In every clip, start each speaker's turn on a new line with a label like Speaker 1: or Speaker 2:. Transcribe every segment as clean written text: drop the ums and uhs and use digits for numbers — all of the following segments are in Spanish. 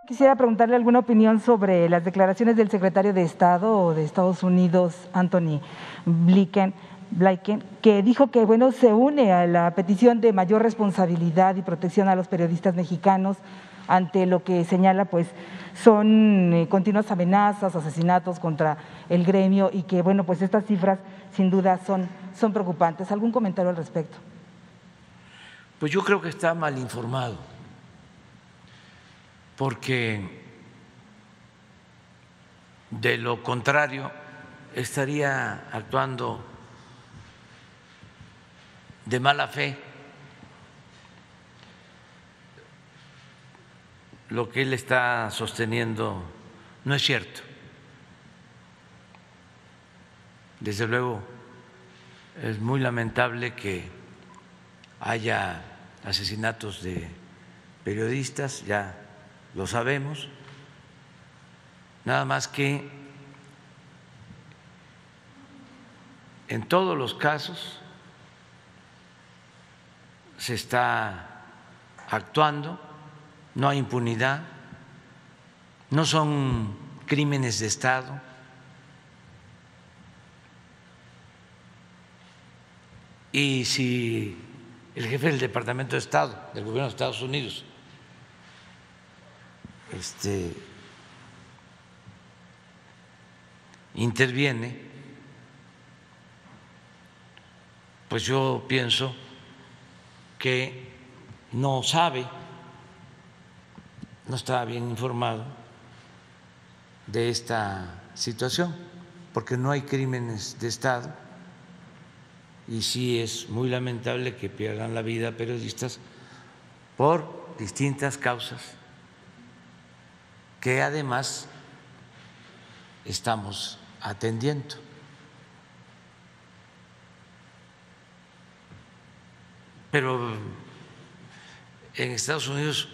Speaker 1: Quisiera preguntarle alguna opinión sobre las declaraciones del secretario de Estado de Estados Unidos, Anthony Blinken, que dijo que se une a la petición de mayor responsabilidad y protección a los periodistas mexicanos ante lo que señala son continuas amenazas, asesinatos contra el gremio y que estas cifras sin duda son preocupantes. ¿Algún comentario al respecto?
Speaker 2: Pues yo creo que está mal informado, porque de lo contrario estaría actuando de mala fe. Lo que él está sosteniendo no es cierto. Desde luego, es muy lamentable que haya asesinatos de periodistas, ya lo sabemos, nada más que en todos los casos se está actuando, no hay impunidad, no son crímenes de Estado. Y si el jefe del Departamento de Estado del Gobierno de Estados Unidos interviene, pues yo pienso que no sabe, no está bien informado de esta situación, porque no hay crímenes de Estado y sí es muy lamentable que pierdan la vida periodistas por distintas causas que además estamos atendiendo. Pero en Estados Unidos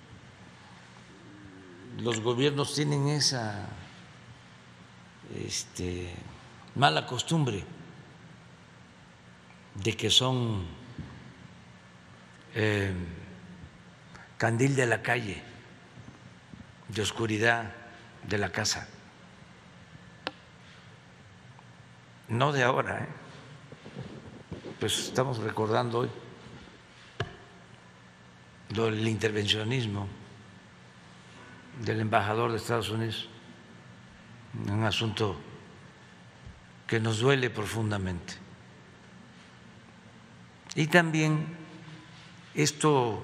Speaker 2: los gobiernos tienen esa mala costumbre de que son candil de la calle, de oscuridad de la casa. No de ahora, pues estamos recordando hoy el intervencionismo del embajador de Estados Unidos, un asunto que nos duele profundamente. Y también esto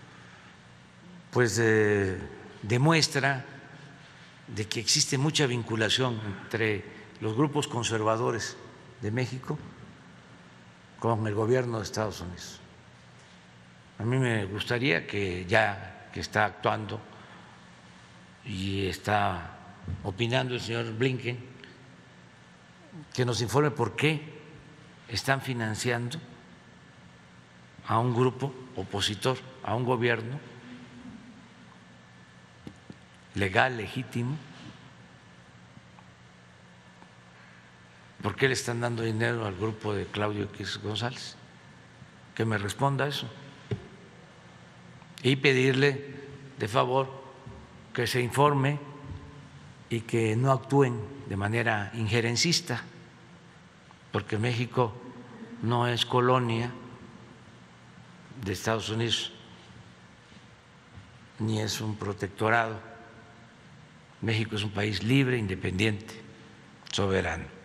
Speaker 2: demuestra de que existe mucha vinculación entre los grupos conservadores de México con el gobierno de Estados Unidos. A mí me gustaría que ya que está actuando y está opinando el señor Blinken, que nos informe por qué están financiando a un grupo opositor, a un gobierno legal, legítimo. ¿Por qué le están dando dinero al grupo de Claudio X González? Que me responda eso. Y pedirle de favor que se informe y que no actúen de manera injerencista, porque México no es colonia de Estados Unidos ni es un protectorado. México es un país libre, independiente, soberano.